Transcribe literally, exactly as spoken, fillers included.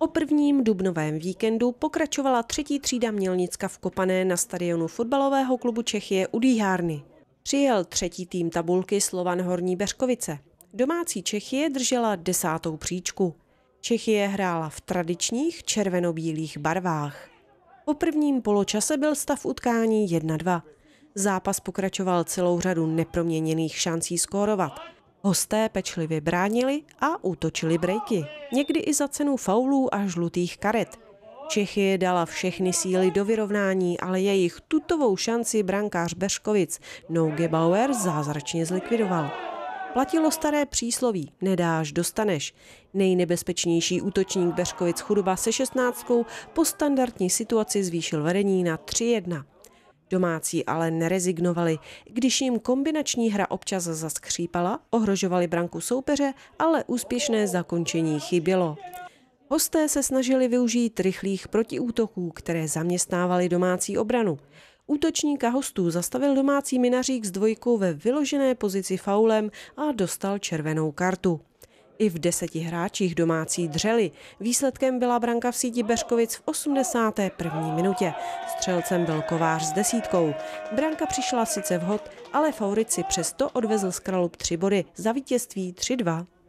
O prvním dubnovém víkendu pokračovala třetí třída Mělnicka v Kopané na stadionu fotbalového klubu Čechie u Dýhárny. Přijel třetí tým tabulky Slovan Horní Beřkovice. Domácí Čechie držela desátou příčku. Čechie hrála v tradičních červeno-bílých barvách. Po prvním poločase byl stav utkání jedna dva. Zápas pokračoval celou řadu neproměněných šancí skórovat. Hosté pečlivě bránili a útočili brejky. Někdy i za cenu faulů a žlutých karet. Čechie dala všechny síly do vyrovnání, ale jejich tutovou šanci brankář Beřkovic Nouge Bauer zázračně zlikvidoval. Platilo staré přísloví, nedáš, dostaneš. Nejnebezpečnější útočník Beřkovic Chudoba se šestnáctkou po standardní situaci zvýšil vedení na tři jedna. Domácí ale nerezignovali, když jim kombinační hra občas zaskřípala, ohrožovali branku soupeře, ale úspěšné zakončení chybělo. Hosté se snažili využít rychlých protiútoků, které zaměstnávaly domácí obranu. Útočníka hostů zastavil domácí Minařík s dvojkou ve vyložené pozici faulem a dostal červenou kartu. I v deseti hráčích domácí dřeli. Výsledkem byla branka v síti Beřkovic v osmdesáté první minutě. Střelcem byl Kovář s desítkou. Branka přišla sice vhod, ale favorit si přesto odvezl z Kralub tři body za vítězství tři dva.